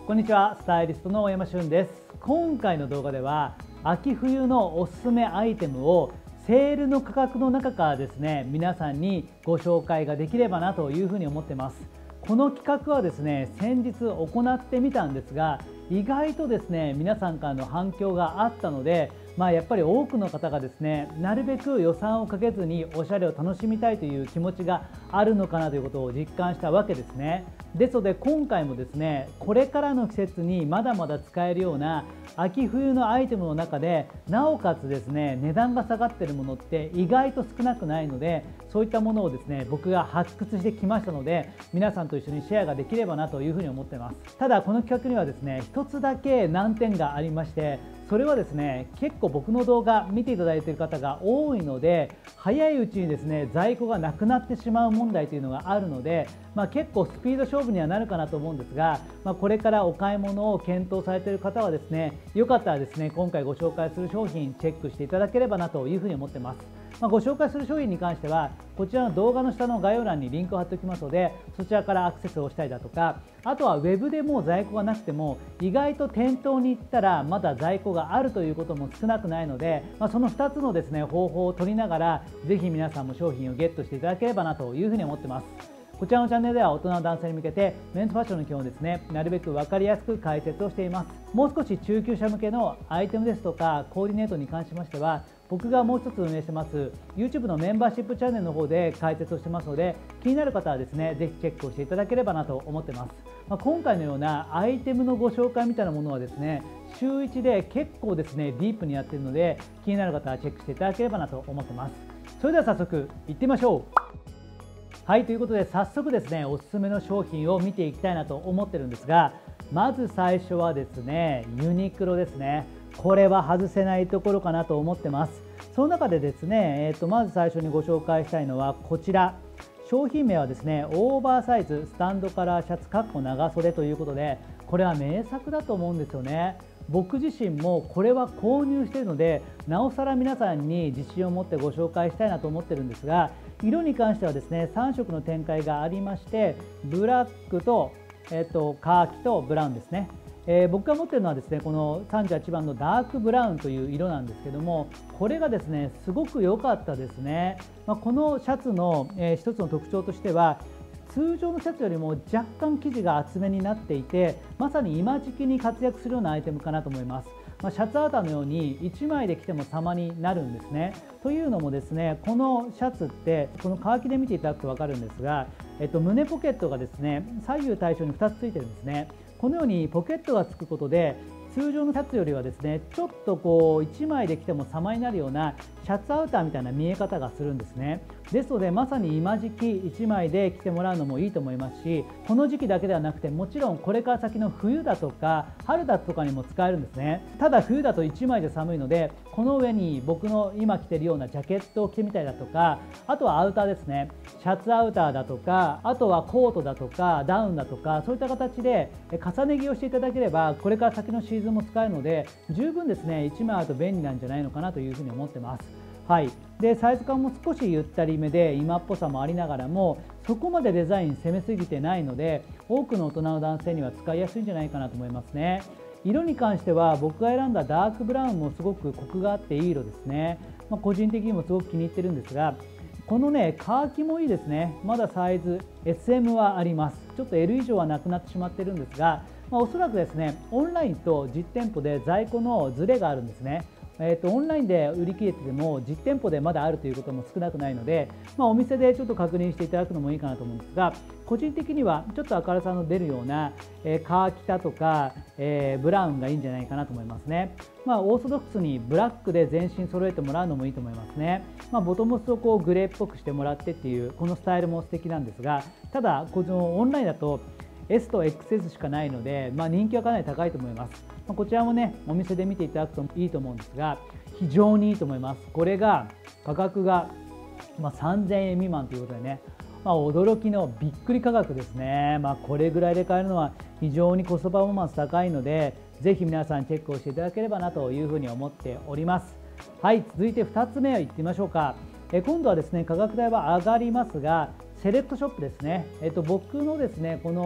こんにちは、スタイリストの大山俊です。今回の動画では秋冬のおすすめアイテムをセールの価格の中からですね、皆さんにご紹介ができればなというふうに思ってます。この企画はですね、先日行ってみたんですが、意外とですね、皆さんからの反響があったので、やっぱり多くの方がですね、なるべく予算をかけずにおしゃれを楽しみたいという気持ちがあるのかなということを実感したわけですね。ですので今回もですね、これからの季節にまだまだ使えるような秋冬のアイテムの中で、なおかつですね、値段が下がっているものって意外と少なくないので、そういったものをですね、僕が発掘してきましたので、皆さんと一緒にシェアができればなというふうに思ってます。ただこの企画にはですね、一つだけ難点がありまして、それはですね、結構僕の動画見ていただいている方が多いので、早いうちにですね、在庫がなくなってしまう問題というのがあるので、結構スピード勝負にはなるかなと思うんですが、これからお買い物を検討されている方はですね、よかったらですね、今回ご紹介する商品チェックしていただければなというふうに思ってます。ご紹介する商品に関してはこちらの動画の下の概要欄にリンクを貼っておきますので、そちらからアクセスをしたりだとか、あとはウェブでもう在庫がなくても意外と店頭に行ったらまだ在庫があるということも少なくないので、その2つのですね、方法を取りながらぜひ皆さんも商品をゲットしていただければなというふうに思ってます。こちらのチャンネルでは大人の男性に向けてメンズファッションの基本をですね、なるべく分かりやすく解説をしています。もう少し中級者向けのアイテムですとかコーディネートに関しましては、僕がもう一つ運営してます YouTube のメンバーシップチャンネルの方で解説をしてますので、気になる方はですね、ぜひチェックをしていただければなと思ってます。今回のようなアイテムのご紹介みたいなものはですね、週1で結構ですね、ディープにやっているので、気になる方はチェックしていただければなと思ってます。それでは早速いってみましょう。はい、ということで早速ですね、おすすめの商品を見ていきたいなと思ってるんですが、まず最初はですね、ユニクロですね。これは外せないところかなと思ってます。その中でですね、まず最初にご紹介したいのはこちら。商品名はですね、オーバーサイズスタンドカラーシャツ長袖ということで、これは名作だと思うんですよね。僕自身もこれは購入しているので、なおさら皆さんに自信を持ってご紹介したいなと思ってるんですが、色に関してはですね、3色の展開がありまして、ブラックと、カーキとブラウンですね。僕が持っているのはですね、この38番のダークブラウンという色なんですけども、これがですね、すごく良かったですね。このシャツの、一つの特徴としては、通常のシャツよりも若干生地が厚めになっていて、まさに今時期に活躍するようなアイテムかなと思います。シャツアウターのように1枚で着ても様になるんですね。というのもですね、このシャツってこの乾きで見ていただくと分かるんですが、胸ポケットがですね、左右対称に2つついてるんですね。このようにポケットがつくことで、通常のシャツよりはですね、ちょっとこう1枚で着ても様になるようなシャツアウターみたいな見え方がするんですね。ですのでまさに今時期1枚で着てもらうのもいいと思いますし、この時期だけではなくて、もちろんこれから先の冬だとか春だとかにも使えるんですね。ただ冬だと1枚で寒いので、この上に僕の今着てるようなジャケットを着てみたりだとか、あとはアウターですね、シャツアウターだとか、あとはコートだとかダウンだとか、そういった形で重ね着をしていただければ、これから先のシーズンも使えるので、十分ですね、1枚あると便利なんじゃないのかなというふうに思ってます。はい、でサイズ感も少しゆったりめで今っぽさもありながらも、そこまでデザイン攻めすぎてないので、多くの大人の男性には使いやすいんじゃないかなと思いますね。色に関しては僕が選んだダークブラウンもすごくコクがあっていい色ですね。個人的にもすごく気に入ってるんですが、このね、カーキもいいですね。まだサイズ SM はあります。ちょっと L 以上はなくなってしまってるんですが、おそらくですね、オンラインと実店舗で在庫のズレがあるんですね。オンラインで売り切れてても実店舗でまだあるということも少なくないので、お店でちょっと確認していただくのもいいかなと思うんですが、個人的にはちょっと明るさの出るような、カーキタとか、ブラウンがいいんじゃないかなと思いますね。オーソドックスにブラックで全身揃えてもらうのもいいと思いますね。ボトムスをこうグレーっぽくしてもらってっていうこのスタイルも素敵なんですが、ただこのオンラインだとS と XS しかないので、人気はかなり高いと思います。こちらもね、お店で見ていただくといいと思うんですが、非常にいいと思います。これが価格が3000円未満ということでね、驚きのびっくり価格ですね。これぐらいで買えるのは非常にコストパフォーマンス高いので、ぜひ皆さんチェックをしていただければなというふうに思っております。はい、続いて2つ目をいってみましょうか。今度はですね、価格帯は上がりますが、セレクトショップですね。僕のですね、この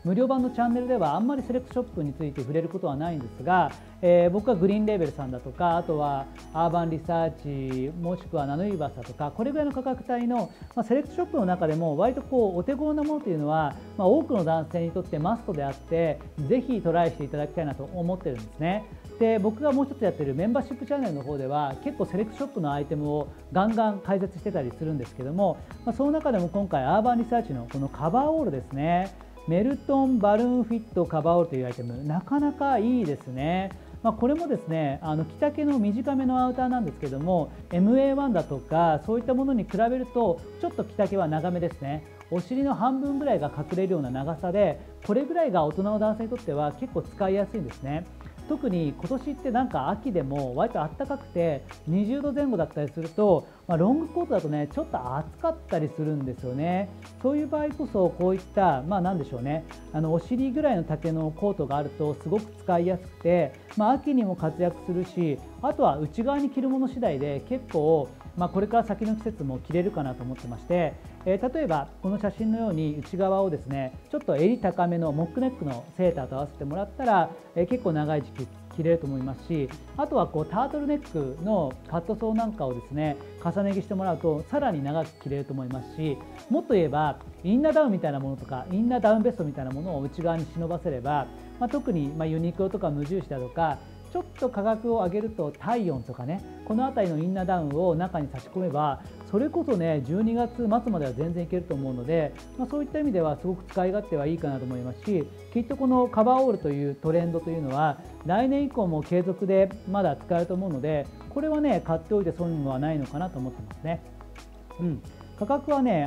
無料版のチャンネルではあんまりセレクトショップについて触れることはないんですが、僕はグリーンレーベルさんだとか、あとはアーバンリサーチもしくはナノユニバースだとか、これぐらいの価格帯の、セレクトショップの中でも割とお手頃なものというのは、多くの男性にとってマストであって、ぜひトライしていただきたいなと思ってるんですね。で、僕がもう一つやってるメンバーシップチャンネルの方では結構セレクトショップのアイテムをガンガン解説してたりするんですけども、その中でも今回アーバンリサーチのこのカバーオールですね、メルトンバルーンフィットカバーオールというアイテム、なかなかいいですね。これもですね、着丈の短めのアウターなんですけども、 MA1 だとかそういったものに比べるとちょっと着丈は長めですね。お尻の半分ぐらいが隠れるような長さで、これぐらいが大人の男性にとっては結構使いやすいんですね。特に今年ってなんか秋でも割と暖かくて20度前後だったりすると、ロングコートだとねちょっと暑かったりするんですよね。そういう場合こそこういった何でしょうね、お尻ぐらいの丈のコートがあるとすごく使いやすくて、秋にも活躍するし、あとは内側に着るもの次第で結構これから先の季節も着れるかなと思ってまして、例えばこの写真のように内側をですねちょっと襟高めのモックネックのセーターと合わせてもらったら、結構長い時期着れると思いますし、あとはタートルネックのカットソーなんかをですね重ね着してもらうとさらに長く着れると思いますし、もっと言えばインナーダウンみたいなものとかインナーダウンベストみたいなものを内側に忍ばせれば、特にユニクロとか無印だとかちょっと価格を上げると体温とかね、この辺りのインナーダウンを中に差し込めばそれこそね12月末までは全然いけると思うので、そういった意味ではすごく使い勝手はいいかなと思いますし、きっとこのカバーオールというトレンドというのは来年以降も継続でまだ使えると思うので、これはね買っておいて損はないのかなと思ってますね。価格はね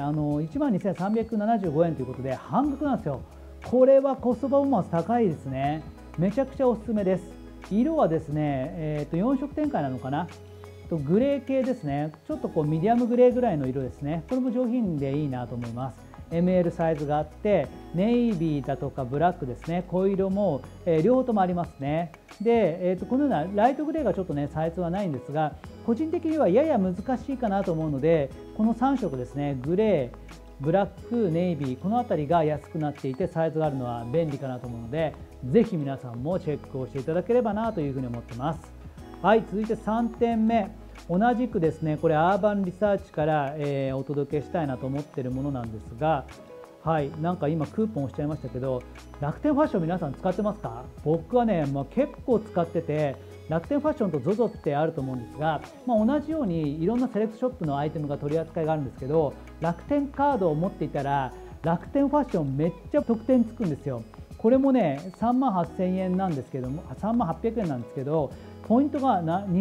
12,375円ということで半額なんですよ。これはコストパフォーマンス高いですね。めちゃくちゃおすすめです。色はですね、4色展開なのかな、グレー系ですね。ちょっとミディアムグレーぐらいの色ですね。これも上品でいいなと思います。ML サイズがあって、ネイビーだとかブラックですね、濃い色も、両方ともありますね。で、このようなライトグレーがちょっとねサイズはないんですが、個人的にはやや難しいかなと思うので、この3色ですね、グレー、ブラック、ネイビー、この辺りが安くなっていてサイズがあるのは便利かなと思うので、ぜひ皆さんもチェックをしていただければなというふうに思ってます。はい、続いて3点目、同じくですねこれアーバンリサーチから、お届けしたいなと思っているものなんですが、はい、なんか今クーポン押しちゃいましたけど、楽天ファッション皆さん使ってますか？僕はね、結構使ってて、楽天ファッションと ZOZO ってあると思うんですが、同じようにいろんなセレクトショップのアイテムが取り扱いがあるんですけど、楽天カードを持っていたら楽天ファッションめっちゃ得点つくんですよ。これもね3万8000円なんですけども、3万800円なんですけど、ポイントが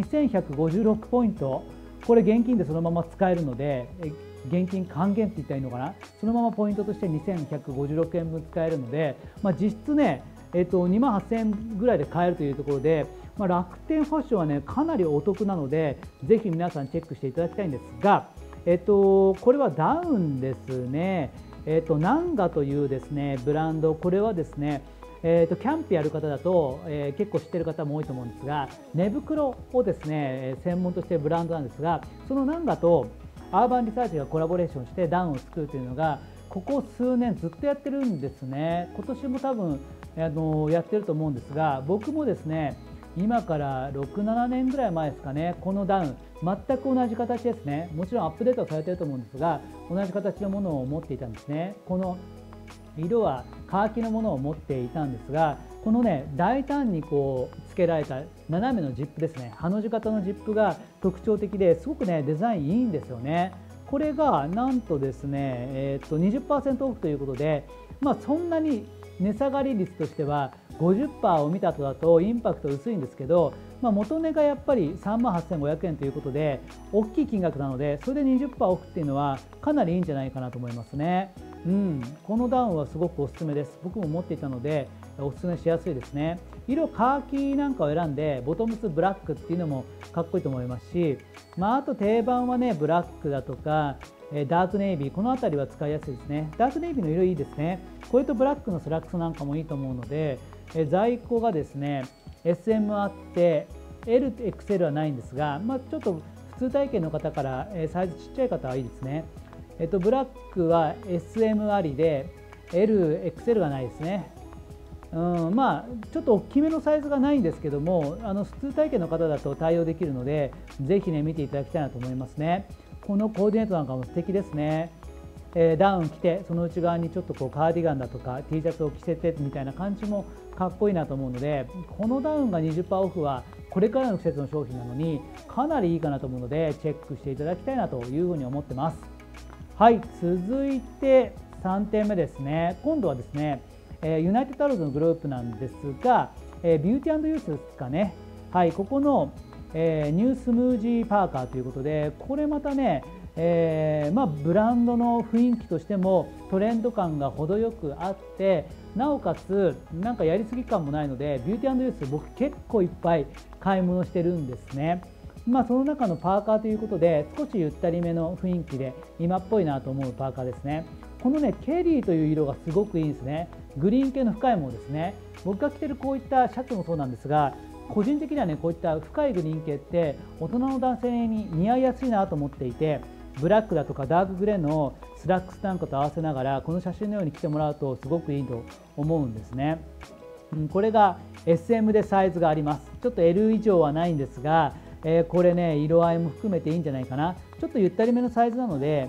2156ポイント、これ現金でそのまま使えるので、現金還元って言ったらいいのかな、そのままポイントとして2156円分使えるので、実質ね、2万8000円ぐらいで買えるというところで、楽天ファッションはねかなりお得なので、ぜひ皆さんチェックしていただきたいんですが、これはダウンですね。ナンガというですねブランド、これはですねキャンプやる方だと、結構知ってる方も多いと思うんですが、寝袋をですね専門としているブランドなんですが、そのナンガとアーバンリサーチがコラボレーションしてダウンを作るというのがここ数年ずっとやってるんですね。今年も多分やってると思うんですが、僕もですね今から6、7年ぐらい前ですかね、このダウン全く同じ形ですね。もちろんアップデートされてると思うんですが、同じ形のものを持っていたんですね。この色はカーキのものを持っていたんですが、このね大胆に付けられた斜めのジップですね、ハの字型のジップが特徴的ですごくねデザインいいんですよね。これがなんとですね、20% オフということで、そんなに値下がり率としては 50% を見た後だとインパクト薄いんですけど、元値がやっぱり3万8500円ということで大きい金額なので、それで 20% オフっていうのはかなりいいんじゃないかなと思いますね。このダウンはすごくおすすめです。僕も持っていたのでおすすめしやすいですね。色カーキなんかを選んでボトムスブラックっていうのもかっこいいと思いますし、あと定番はねブラックだとかダークネイビー、この辺りは使いやすいですね。ダークネイビーの色いいですね。これとブラックのスラックスなんかもいいと思うので、在庫がですね SM あって LXL はないんですが、ちょっと普通体型の方からサイズちっちゃい方はいいですね。ブラックは SM ありで LXL がないですね。まあちょっと大きめのサイズがないんですけども、普通体型の方だと対応できるので、ぜひね見ていただきたいなと思いますね。このコーディネートなんかも素敵ですね。ダウン着て、その内側にちょっとこうカーディガンだとか T シャツを着せてみたいな感じもかっこいいなと思うので、このダウンが 20% オフはこれからの季節の商品なのにかなりいいかなと思うので、チェックしていただきたいなというふうに思ってます。はい、続いて3点目ですね。今度はですね、ユナイテッドアローズのグループなんですが、ビューティー&ユースですかね。はい、ここの、ニュースムージーパーカーということで、これまたね、ブランドの雰囲気としてもトレンド感が程よくあって、なおかつなんかやりすぎ感もないので、ビューティー&ユース僕結構いっぱい買い物してるんですね。その中のパーカーということで、少しゆったりめの雰囲気で今っぽいなと思うパーカーですね。このねケリーという色がすごくいいんですね。グリーン系の深いものですね。僕が着てるこういったシャツもそうなんですが、個人的にはねこういった深いグリーン系って大人の男性に似合いやすいなと思っていて、ブラックだとかダークグレーのスラックスなんかと合わせながらこの写真のように着てもらうとすごくいいと思うんですね。これが SM でサイズがあります。ちょっと L 以上はないんですが、これね色合いも含めていいんじゃないかな。ちょっとゆったりめのサイズなので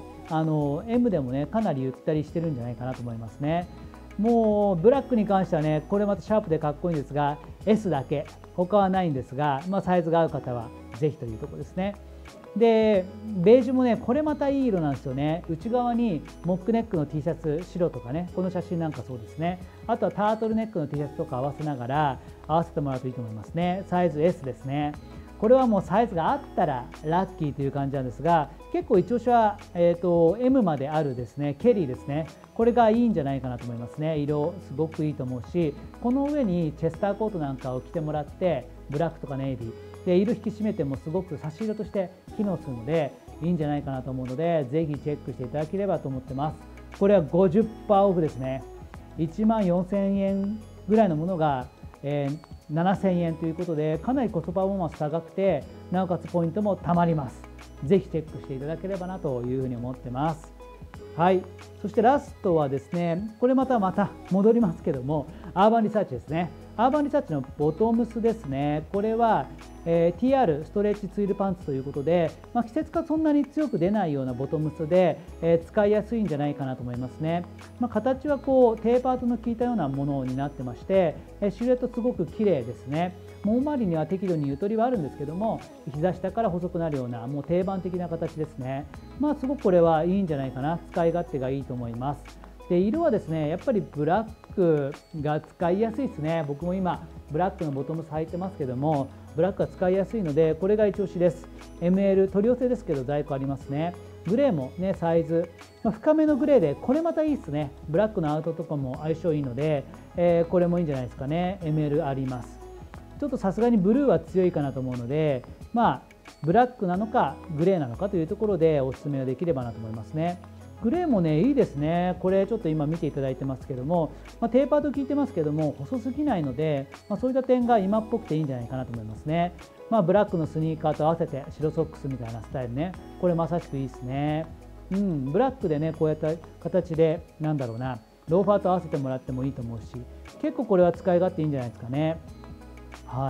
M でもねかなりゆったりしてるんじゃないかなと思いますね。もうブラックに関してはねこれまたシャープでかっこいいんですが S だけ、他はないんですが、サイズが合う方はぜひというところですね。でベージュもねこれまたいい色なんですよね。内側にモックネックの T シャツ白とかね、この写真なんかそうですね。あとはタートルネックの T シャツとか合わせながら合わせてもらうといいと思いますね。サイズ S ですね。これはもうサイズがあったらラッキーという感じなんですが、結構一押しは、M まであるですねケリーですね。これがいいんじゃないかなと思いますね。色すごくいいと思うし、この上にチェスターコートなんかを着てもらって、ブラックとかネイビーで色引き締めてもすごく差し色として機能するのでいいんじゃないかなと思うので、ぜひチェックしていただければと思ってます。これは 50% オフですね。14,000円ぐらいのものが、7,000円ということで、かなりコストパフォーマンス高くて、なおかつポイントもたまります。ぜひチェックしていただければなというふうに思ってます。はい、そしてラストはですね、これまた戻りますけども、アーバンリサーチですね。アーバンリサーチのボトムスですね。これは、TR ストレッチツイルパンツということで、季節感そんなに強く出ないようなボトムスで、使いやすいんじゃないかなと思いますね。形はこうテーパードの効いたようなものになってまして、シルエットすごく綺麗ですね。もも周りには適度にゆとりはあるんですけども、膝下から細くなるようなもう定番的な形ですね。すごくこれはいいんじゃないかな。使い勝手がいいと思います。で色はですねやっぱりブラックが使いやすいですね。僕も今ブラックのボトムス履いてますけども、ブラックが使いやすいのでこれが一押しです。 ML 取り寄せですけど在庫ありますね。グレーもねサイズ、深めのグレーでこれまたいいですね。ブラックのアウトとかも相性いいので、これもいいんじゃないですかね。 ML あります。ちょっとさすがにブルーは強いかなと思うので、ブラックなのかグレーなのかというところでおすすめができればなと思いますね。グレーもねいいですね。これちょっと今見ていただいてますけども、テーパーと聞いてますけども細すぎないので、そういった点が今っぽくていいんじゃないかなと思いますね。ブラックのスニーカーと合わせて白ソックスみたいなスタイルね、これまさしくいいですね。ブラックでねこうやった形でローファーと合わせてもらってもいいと思うし、結構これは使い勝手いいんじゃないですかね。はい、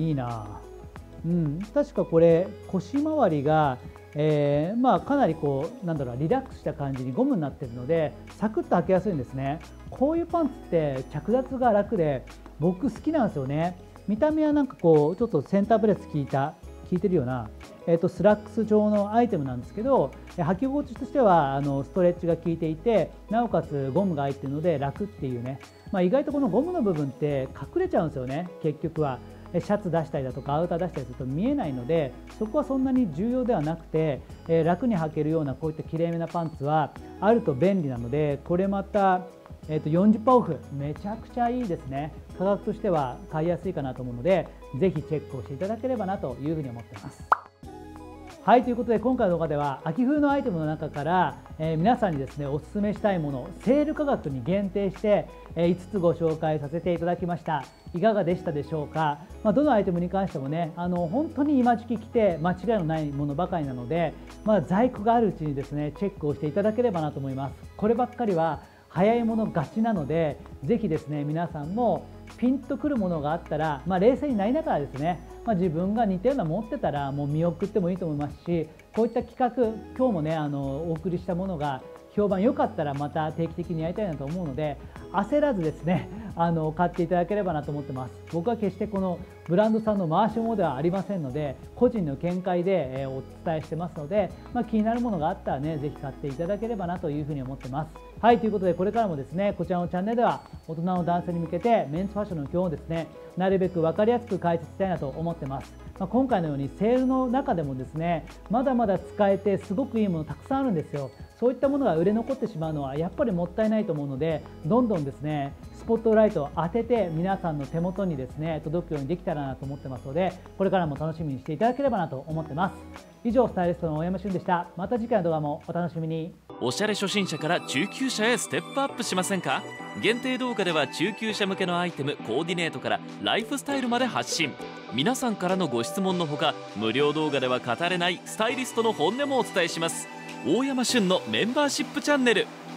いいな。確かこれ腰回りがかなりこうリラックスした感じにゴムになっているのでサクッと履きやすいんですね。こういうパンツって着脱が楽で僕好きなんですよね。見た目はこうちょっとセンターブレス効いてるような、スラックス状のアイテムなんですけど、履き心地としてはストレッチが効いていて、なおかつゴムが入っているので楽っていうね、意外とこのゴムの部分って隠れちゃうんですよね。結局はシャツ出したりだとかアウター出したりすると見えないので、そこはそんなに重要ではなくて、楽に履けるようなこういったきれいめなパンツはあると便利なので、これまた、40% オフめちゃくちゃいいですね。価格としては買いやすいかなと思うので、ぜひチェックをしていただければなというふうに思っています。はい、ということで今回の動画では秋冬のアイテムの中から、皆さんにですねおすすめしたいものをセール価格に限定して、5つご紹介させていただきました。いかがでしたでしょうか。どのアイテムに関してもね本当に今時期着て間違いのないものばかりなので、在庫があるうちにですねチェックをしていただければなと思います。こればっかりは早いもの勝ちなので、ぜひですね皆さんもピンとくるものがあったら、冷静になりながらですね、自分が似たような持ってたらもう見送ってもいいと思いますし、こういった企画今日もねお送りしたものが評判良かったらまた定期的にやりたいなと思うので、焦らずですね買っていただければなと思ってます。僕は決してこのブランドさんの回し物ではありませんので、個人の見解でお伝えしてますので、気になるものがあったらねぜひ買っていただければなというふうに思ってます。はい、ということでこれからもですねこちらのチャンネルでは大人の男性に向けてメンズファッションの基本をですねなるべく分かりやすく解説したいなと思ってます。今回のようにセールの中でもですねまだまだ使えてすごくいいものたくさんあるんですよ。そういったものが売れ残ってしまうのはやっぱりもったいないと思うので、どんどんですねスポットライトを当てて皆さんの手元にですね届くようにできたらなと思ってますので、これからも楽しみにしていただければなと思ってます。以上スタイリストの大山俊でした。また次回の動画もお楽しみに。 おしゃれ初心者から中級者へステップアップしませんか？限定動画では中級者向けのアイテム、コーディネートからライフスタイルまで発信。皆さんからのご質問のほか、無料動画では語れないスタイリストの本音もお伝えします。大山俊のメンバーシップチャンネル。